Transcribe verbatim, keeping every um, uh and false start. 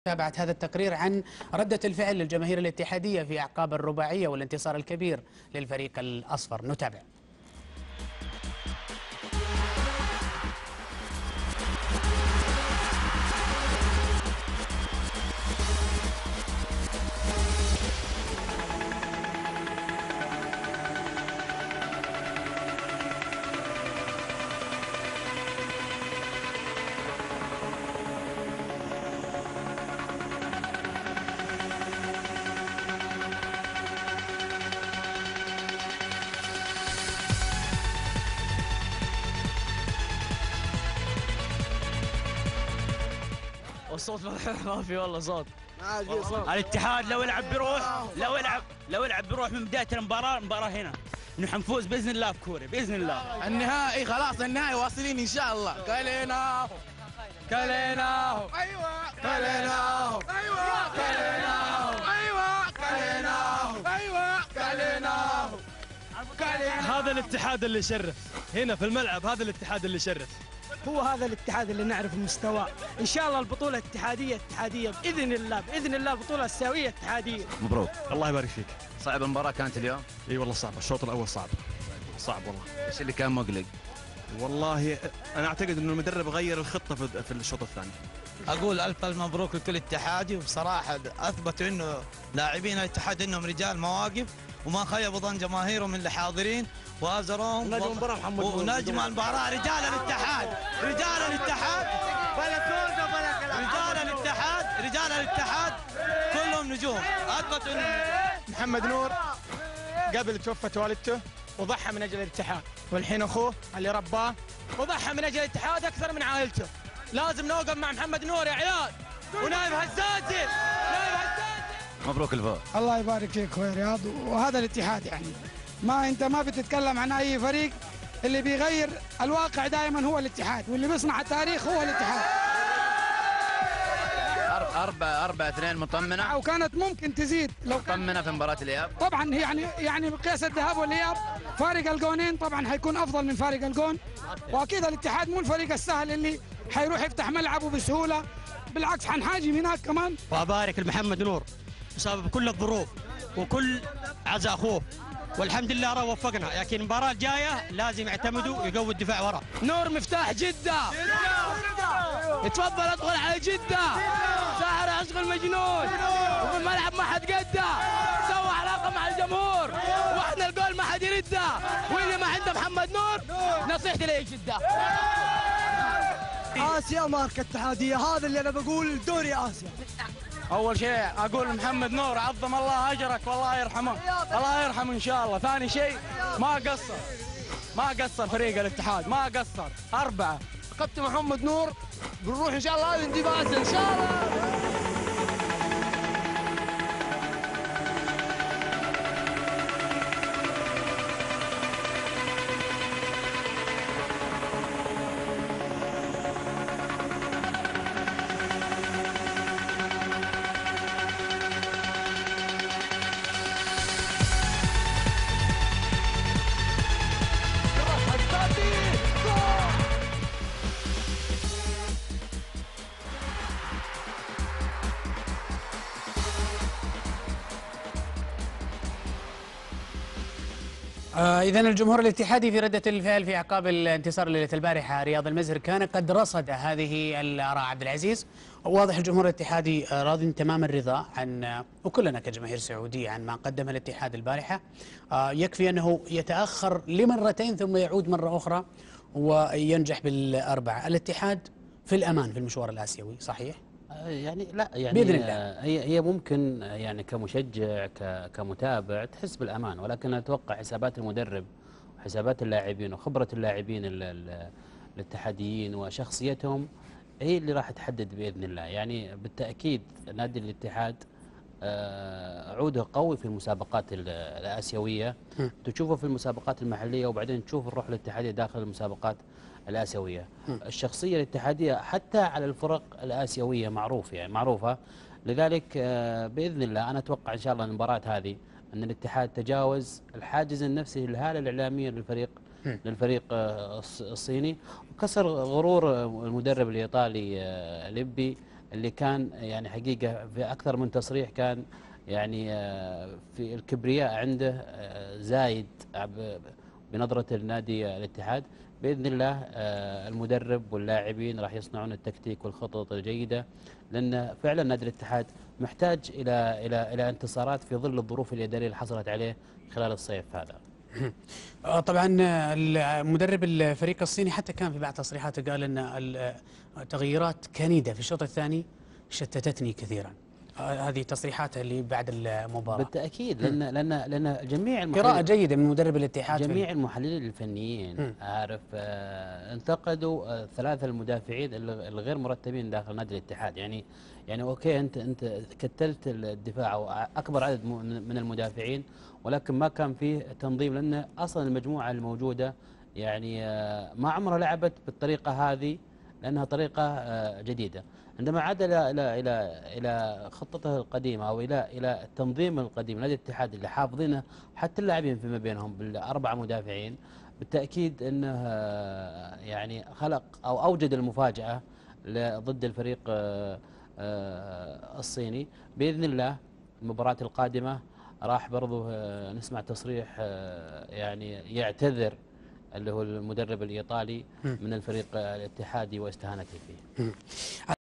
تابعت هذا التقرير عن ردة الفعل للجماهير الاتحادية في أعقاب الرباعية والانتصار الكبير للفريق الأصفر. نتابع. والصوت ما في والله صوت. ما في صوت. الاتحاد لو يلعب بروح لو يلعب لو يلعب بروح من بدايه المباراه المباراه هنا انه حنفوز باذن الله بكوري باذن الله. النهائي خلاص النهائي واصلين ان شاء الله. كليناه كليناه ايوه كليناه ايوه كليناه ايوه كليناه ايوه كليناه. هذا الاتحاد اللي يشرف هنا في الملعب، هذا الاتحاد اللي يشرف. هو هذا الاتحاد اللي نعرف مستواه. ان شاء الله البطوله اتحاديه اتحاديه باذن الله باذن الله البطوله الساويه اتحاديه. مبروك الله يبارك فيك. صعب المباراه كانت اليوم؟ اي والله صعب، الشوط الاول صعب صعب والله. ايش اللي كان مقلق؟ والله انا اعتقد انه المدرب غير الخطه في الشوط الثاني. اقول الف الف مبروك لكل اتحادي، وبصراحه اثبتوا انه لاعبين الاتحاد انهم رجال مواقف وما خيبوا ظن جماهيرهم اللي حاضرين وازروهم. نجم المباراه محمد نور. ونجم المباراه رجال الاتحاد رجال الاتحاد رجال الاتحاد رجال الاتحاد كلهم نجوم. اثبتوا انه محمد نور قبل توفت والدته وضحى من اجل الاتحاد، والحين اخوه اللي رباه وضحى من اجل الاتحاد اكثر من عائلته. لازم نوقف مع محمد نور يا عيال. ونايف هزازي نايف هزازي. مبروك الفوز. الله يبارك فيك اخوي رياض. وهذا الاتحاد يعني ما انت ما بتتكلم عن اي فريق، اللي بيغير الواقع دائما هو الاتحاد، واللي بيصنع التاريخ هو الاتحاد. أربعة أربعة اثنين مطمنة، او كانت ممكن تزيد لو مطمنة في مباراة الإياب. طبعا يعني يعني بقياس الذهاب والإياب فارق الجونين طبعا حيكون افضل من فارق الجون، واكيد الاتحاد مو الفريق السهل اللي حيروح يفتح ملعبه بسهوله، بالعكس حنحاجم هناك كمان. وابارك لمحمد نور بسبب كل الظروف وكل عزاء اخوه، والحمد لله راه وفقنا، لكن المباراه الجايه لازم يعتمدوا ويقوي الدفاع ورا. نور مفتاح جده. يتفضل ادخل على جده. ساحر عشق المجنون، وفي الملعب ما حد قده، سوى علاقه مع الجمهور، واحنا الجول ما حد يرده، واللي ما عنده محمد نور نصيحتي ليه جده. اسيا ماركه اتحاديه، هذا اللي انا بقول دوري اسيا. اول شيء اقول محمد نور عظم الله اجرك والله يرحمه، الله يرحمه ان شاء الله. ثاني شيء ما قصر ما قصر فريق الاتحاد، ما قصر. اربعه كابتن محمد نور بنروح ان شاء الله الاندباس ان شاء الله. آه إذن الجمهور الاتحادي في ردة الفعل في أعقاب الانتصار ليلة البارحة رياض المزر كان قد رصد هذه الآراء. عبد العزيز، واضح الجمهور الاتحادي راض تمام الرضا عن، وكلنا كجماهير سعودية، عن ما قدم الاتحاد البارحة. آه يكفي أنه يتأخر لمرتين ثم يعود مرة أخرى وينجح بالأربعة. الاتحاد في الأمان في المشوار الآسيوي، صحيح؟ يعني لا يعني بإذن الله. هي هي ممكن يعني كمشجع كمتابع تحس بالامان، ولكن اتوقع حسابات المدرب وحسابات اللاعبين وخبره اللاعبين الاتحاديين وشخصيتهم هي اللي راح تحدد باذن الله. يعني بالتاكيد نادي الاتحاد عوده قوي في المسابقات الاسيويه، تشوفه في المسابقات المحليه وبعدين تشوف الروح الاتحاديه داخل المسابقات الآسيوية. الشخصية الاتحادية حتى على الفرق الآسيوية معروف يعني معروفة، لذلك بإذن الله أنا أتوقع إن شاء الله المباراة هذه أن الاتحاد تجاوز الحاجز النفسي للهالة الإعلامية للفريق للفريق الصيني، وكسر غرور المدرب الإيطالي ليبي اللي كان يعني حقيقة في أكثر من تصريح كان يعني في الكبرياء عنده زايد بنظرة النادي الاتحاد. بإذن الله المدرب واللاعبين راح يصنعون التكتيك والخطط الجيدة، لأن فعلا نادي الاتحاد محتاج إلى إلى إلى انتصارات في ظل الظروف الإدارية اللي حصلت عليه خلال الصيف هذا. طبعا مدرب الفريق الصيني حتى كان في بعض تصريحاته قال ان التغييرات كنيدة في الشوط الثاني شتتتني كثيرا. هذه تصريحاته اللي بعد المباراة. بالتأكيد، لأن لأن لأن جميع قراءة جيدة من مدرب الاتحاد. جميع المحللين الفنيين عارف آه انتقدوا آه ثلاثة المدافعين الغير مرتبين داخل نادي الاتحاد. يعني يعني اوكي انت انت كتلت الدفاع او اكبر عدد من المدافعين، ولكن ما كان فيه تنظيم، لان اصلا المجموعة الموجودة يعني آه ما عمرها لعبت بالطريقة هذه، لانها طريقة آه جديدة. عندما عاد الى الى الى الى خطته القديمه او الى الى التنظيم القديم نادي الاتحاد اللي حافظينه حتى اللاعبين فيما بينهم بالاربعه مدافعين، بالتاكيد انه يعني خلق او اوجد المفاجاه ضد الفريق الصيني. باذن الله المباراه القادمه راح برضو نسمع تصريح يعني يعتذر اللي هو المدرب الايطالي من الفريق الاتحادي واستهانته فيه.